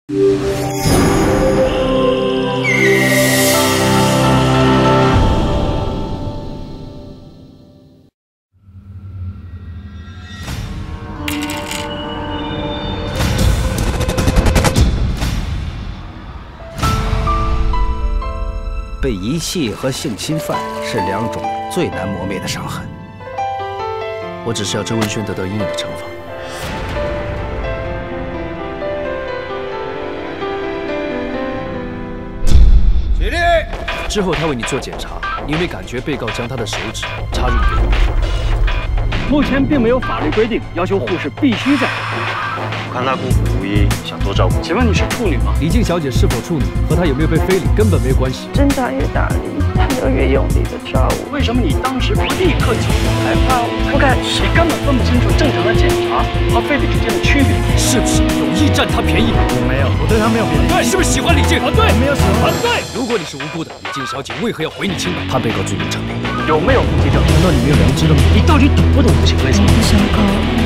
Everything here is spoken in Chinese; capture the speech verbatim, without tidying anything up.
被遗弃和性侵犯是两种最难磨灭的伤痕。 我只是要周文轩得到应有的惩罚。 起立！ 之后他为你做检查，你有没有感觉被告将他的手指插入你的阴部？ 目前并没有法律规定要求护士必须在。 我看他孤苦无依，想多照顾。 请问你是处女吗？ 李静小姐是否处女，和她有没有被非礼根本没有关系。 挣扎越大力，他就越用力的抓我。 为什么你当时不立刻求助？ 害怕我不敢说。 你根本分不清楚正常的检查和非礼之间的区别。 是不是有意占她便宜？ 我没有，我对她没有别的意思。 对，是不是喜欢李静？啊，对， 没有喜欢。 啊，对。如果你是无辜的，李静小姐为何要毁你清白？她被告罪名成立， 有没有目击证？难道你没有良知了吗？你到底懂不懂这些规则？ 我不想搞。